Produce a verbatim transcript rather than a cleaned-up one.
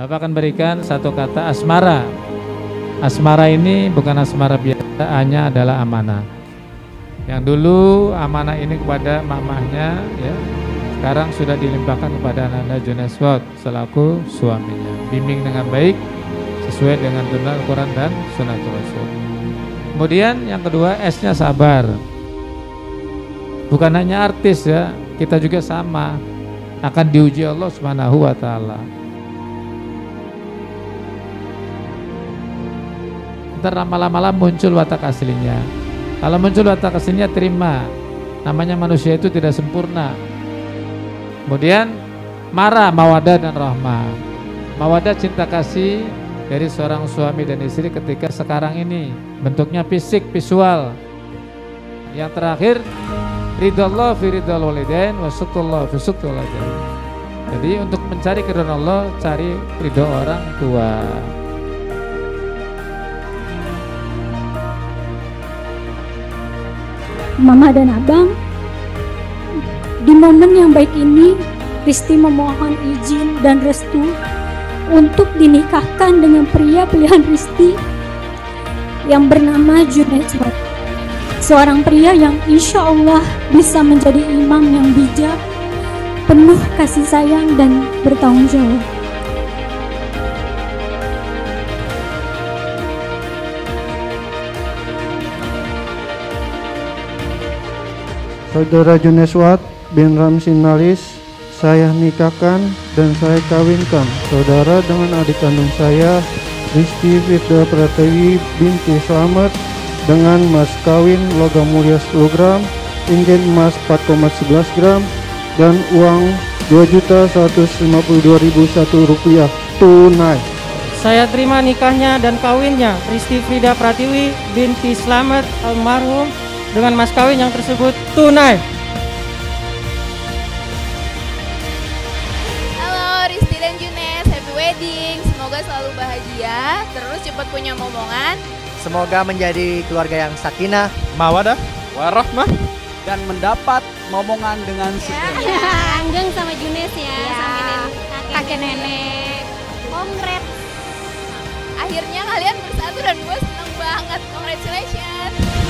Bapak akan berikan satu kata asmara. Asmara ini bukan asmara biasa, hanya adalah amanah. Yang dulu amanah ini kepada mamahnya, ya, sekarang sudah dilimpahkan kepada Ananda Juneswot selaku suaminya. Bimbing dengan baik sesuai dengan tuntunan Al-Quran dan Sunnah Rasul. Kemudian yang kedua, S-nya sabar. Bukan hanya artis, ya, kita juga sama akan diuji Allah Subhanahu wa taala. Ntar lama-lama muncul watak aslinya. Kalau muncul watak aslinya, terima. Namanya manusia itu tidak sempurna. Kemudian marah, mawadah dan rahmah. Mawadah cinta kasih dari seorang suami dan istri ketika sekarang ini bentuknya fisik, visual. Yang terakhir, ridallah fi ridal walidain wa suktullah fi suktul walidain. Jadi untuk mencari keridhaan Allah, cari ridho orang tua. Mama dan Abang, di momen yang baik ini, Risti memohon izin dan restu untuk dinikahkan dengan pria pilihan Risti yang bernama Juneswot. Seorang pria yang insya Allah bisa menjadi imam yang bijak, penuh kasih sayang dan bertanggung jawab. Saudara Juneswot bin Ramsin Nalis, saya nikahkan dan saya kawinkan saudara dengan adik kandung saya, Risti Firda Pratiwi binti Slamet, dengan mas kawin logam mulia sepuluh gram, cincin emas empat koma sebelas gram, dan uang dua juta seratus lima puluh dua ribu satu rupiah tunai. Saya terima nikahnya dan kawinnya Risti Firda Pratiwi binti Slamet almarhum dengan mas kawin yang tersebut tunai. Halo Risti dan Junes, happy wedding. Semoga selalu bahagia, terus cepat punya momongan. Semoga menjadi keluarga yang sakinah, mawadah, warahmah, dan mendapat momongan dengan segera. Ya, Anggeng sama Junes ya, ya. sambil kakek nenek. Congrats. Akhirnya kalian bersatu dan gue seneng banget. Congratulations.